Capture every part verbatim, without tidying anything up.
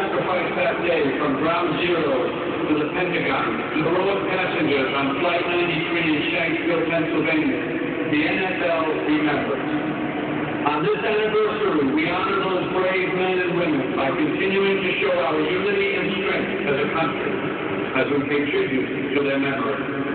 sacrificed that day from ground zero to the Pentagon, heroic passengers on Flight ninety-three in Shanksville, Pennsylvania, the N F L remembers. On this anniversary, we honor those brave men and women by continuing to show our unity and strength as a country as we pay tribute to their memory.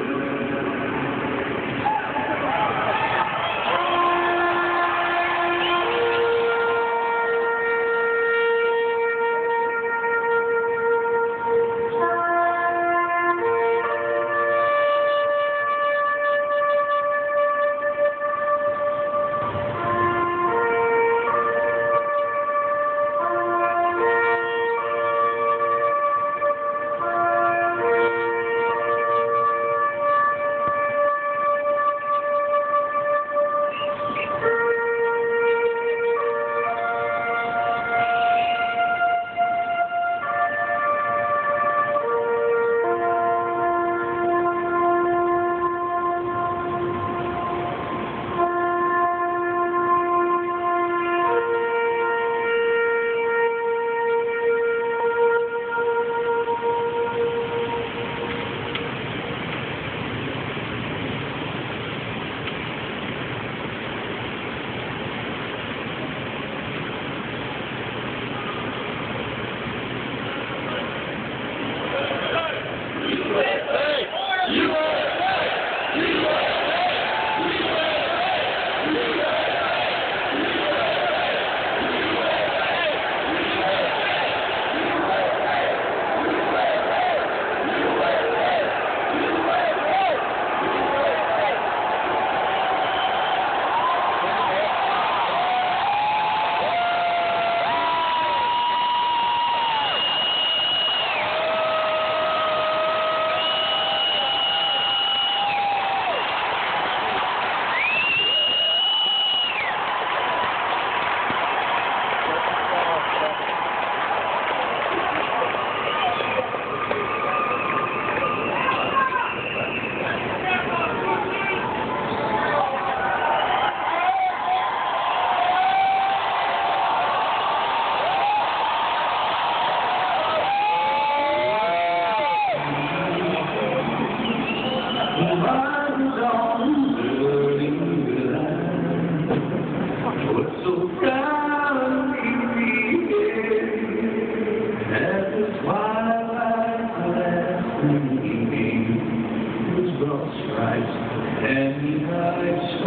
And I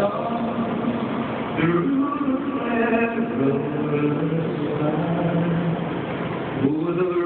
saw through the sky over the